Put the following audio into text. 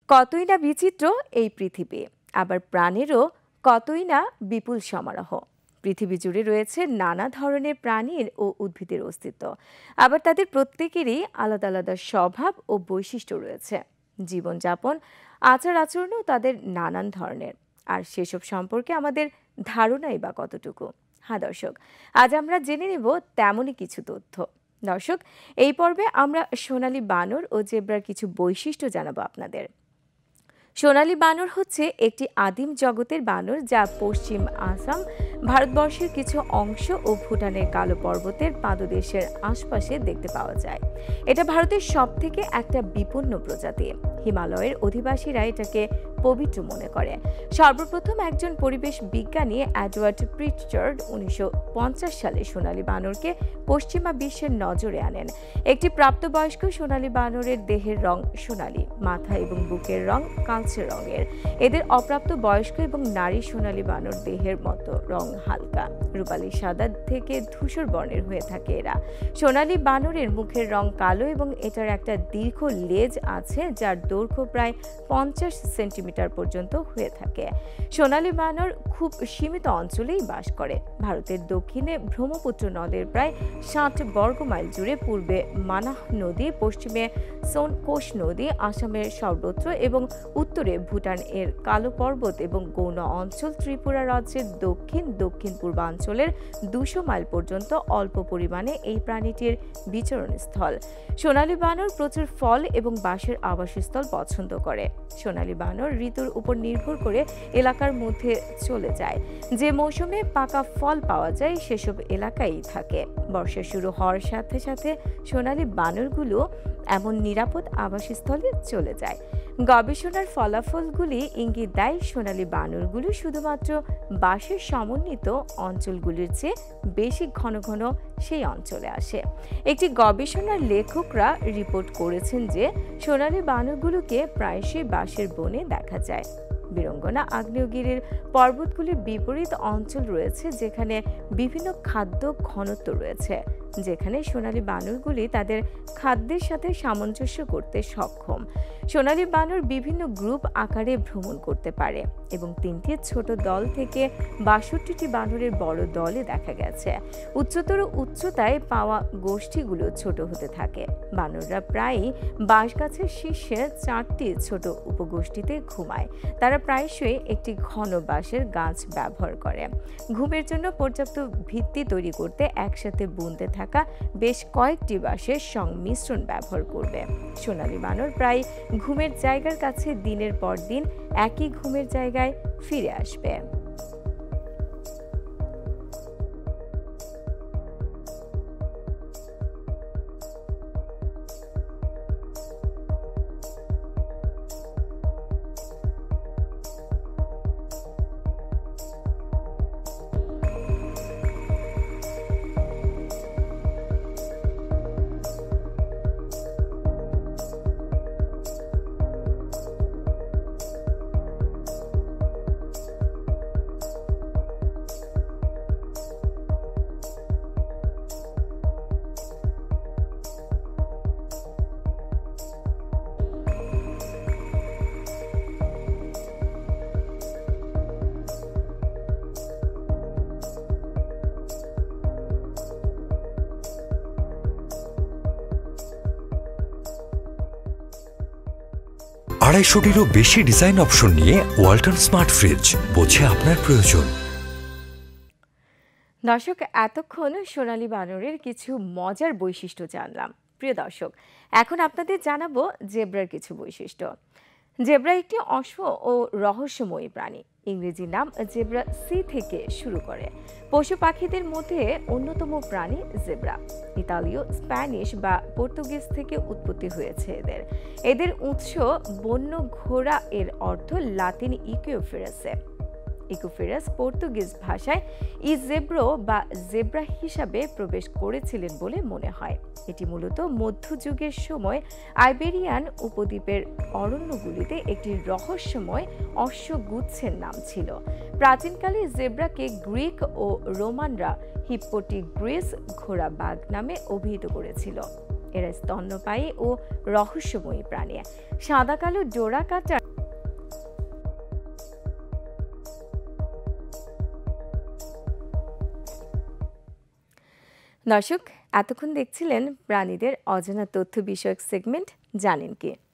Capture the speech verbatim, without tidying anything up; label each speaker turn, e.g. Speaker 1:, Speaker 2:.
Speaker 1: কতই না বিচিত্র এই পৃথিবী, আবার প্রাণেরও কতই না বিপুল সমারোহ। পৃথিবী জুড়ে রয়েছে নানা ধরনের প্রাণীর ও উদ্ভিদের অস্তিত্ব, আবার তাদের প্রত্যেকেরই আলাদা আলাদা স্বভাব ও বৈশিষ্ট্য রয়েছে। জীবনযাপন, আচার আচরণও তাদের নানান ধরনের, আর সেসব সম্পর্কে আমাদের ধারণাই বা কতটুকু। হ্যাঁ দর্শক, আজ আমরা জেনে নেব তেমনই কিছু তথ্য। দর্শক, এই পর্বে আমরা সোনালী বানর ও জেব্রার কিছু বৈশিষ্ট্য জানাবো আপনাদের। সোনালী বানর হচ্ছে একটি আদিম জগতের বানর যা পশ্চিম আসাম, ভারতবর্ষের কিছু অংশ ও ভুটানের কালো পর্বতের পাদদেশের আশপাশে দেখতে পাওয়া যায়। এটা ভারতের সবথেকে একটা বিপন্ন প্রজাতি। হিমালয়ের অধিবাসীরা এটাকে পবিত্র মনে করে। সর্বপ্রথম একজন পরিবেশ বিজ্ঞানী এডওয়ার্ড প্রিটচার্ড উনিশশো পঞ্চাশ সালে সোনালী বানরকে পশ্চিমা বিশ্বের নজরে আনেন। একটি প্রাপ্তবয়স্ক সোনালী বানরের দেহের রং সোনালী, মাথা এবং বুকের রং কালচে রঙের। এদের অপ্রাপ্ত বয়স্ক এবং নারী সোনালী বানর দেহের মতো রং হালকা রূপালী সাদা থেকে ধূসর বর্ণের হয়ে থাকে এরা। সোনালী বানরের মুখের রং কালো এবং এটার একটা দীর্ঘ লেজ আছে যার দৈর্ঘ্য প্রায় পঞ্চাশ সেন্টিমিটার পর্যন্ত হয়ে থাকে। সোনালী বানর খুব সীমিত অঞ্চলেই বাস করে। ভারতের দক্ষিণে ব্রহ্মপুত্র নদের প্রায় ষাট বর্গ মাইল জুড়ে, পূর্বে মানাহ নদী, পশ্চিমে সোনকোশ নদী, আসামের সর্বত্র এবং উত্তরে ভুটান এর কালো পর্বত এবং গৌণ অঞ্চল, ত্রিপুরা রাজ্যের দক্ষিণ দক্ষিণ পূর্বাঞ্চলের দুশো মাইল পর্যন্ত অল্প পরিমাণে এই প্রাণীটির বিচরণস্থল। সোনালী বানর প্রচুর ফল এবং বাঁশের আবাসস্থল পছন্দ করে। সোনালী বানর ঋতুর উপর নির্ভর করে এলাকার মধ্যে চলে যায়। যে মৌসুমে পাকা ফল পাওয়া যায় সেসব এলাকায় থাকে। বর্ষা শুরু হওয়ার সাথে সাথে সোনালী বানরগুলো এমন নিরাপদ আবাসস্থলে চলে যায়। গবেষণার ফলাফলগুলি ইঙ্গিত দেয় সোনালী বানরগুলো শুধুমাত্র বাঁশের সমন্বিত অঞ্চলগুলির চেয়ে বেশি ঘন ঘন সেই অঞ্চলে আসে। একটি গবেষণার লেখকরা রিপোর্ট করেছেন যে সোনালী বানরগুলোকে প্রায়শই বাঁশের বনে দেখা যায়। বীরঙ্গনা আগ্নেয়গিরির পর্বতগুলির বিপরীত অঞ্চল রয়েছে যেখানে বিভিন্ন খাদ্য ঘনত্ব রয়েছে, যেখানে সোনালী বানরগুলি তাদের খাদ্যের সাথে সামঞ্জস্য করতে সক্ষম। সোনালী বানর বিভিন্ন গ্রুপ আকারে ভ্রমণ করতে পারে এবং তিনটি ছোট দল থেকে বাষট্টিটি বানরের বড় দলে দেখা গেছে। উচ্চতর উচ্চতায় পাওয়া গোষ্ঠীগুলো ছোট হতে থাকে। বানররা প্রায়ই বাঁশ গাছের শীর্ষে চারটি ছোট উপগোষ্ঠীতে ঘুমায়। তারা প্রায়শই একটি ঘন বাঁশের গাছ ব্যবহার করে। ঘুমের জন্য পর্যাপ্ত ভিত্তি তৈরি করতে একসাথে বুনতে থাকা বেশ কয়েকটি বাঁশের সংমিশ্রণ ব্যবহার করবে। সোনালী বানর প্রায় ঘুমের জায়গার কাছে দিনের পর দিন একই ঘুমের জায়গায় ফিরে আসবে।
Speaker 2: আড়াইশোটিরও বেশি ডিজাইন অপশন নিয়ে ওয়ালটন স্মার্ট ফ্রিজ, বোঝে আপনার প্রয়োজন।
Speaker 1: দর্শক, এতক্ষণ সোনালী বানরের কিছু মজার বৈশিষ্ট্য জানলাম। প্রিয় দর্শক, এখন আপনাদের জানাবো জেব্রার কিছু বৈশিষ্ট্য। জেব্রা একটি অশ্ব ও রহস্যময়ী প্রাণী। ইংরেজি নাম জেব্রা সি থেকে শুরু করে। পশু পাখিদের মধ্যে অন্যতম প্রাণী জেব্রা। ইতালীয়, স্প্যানিশ বা পর্তুগিজ থেকে উৎপত্তি হয়েছে এদের। এদের উৎস বন্য ঘোড়া, এর অর্থ লাতিন ইকুইফেরাসে। ইকুইফেরাস পর্তুগিজ ভাষায় ইজেব্রো বা জেব্রা হিসাবে প্রবেশ করেছিলেন বলে মনে হয়। এটি মূলত মধ্যযুগের সময় আইবেরিয়ান উপদ্বীপের অরণ্যগুলিতে একটি রহস্যময় অশ্বগুচ্ছের নাম ছিল। প্রাচীনকালে জেব্রাকে গ্রিক ও রোমানরা হিপ্পোটিগ্রিস ঘোড়া বাঘ নামে অভিহিত করেছিল। এরা স্তন্যপায়ী ও রহস্যময়ী প্রাণী। সাদা কালো ডোরা কাটা দর্শক, এতক্ষণ দেখছিলেন প্রাণীদের অজানা তথ্য বিষয়ক সেগমেন্ট জানেন কি।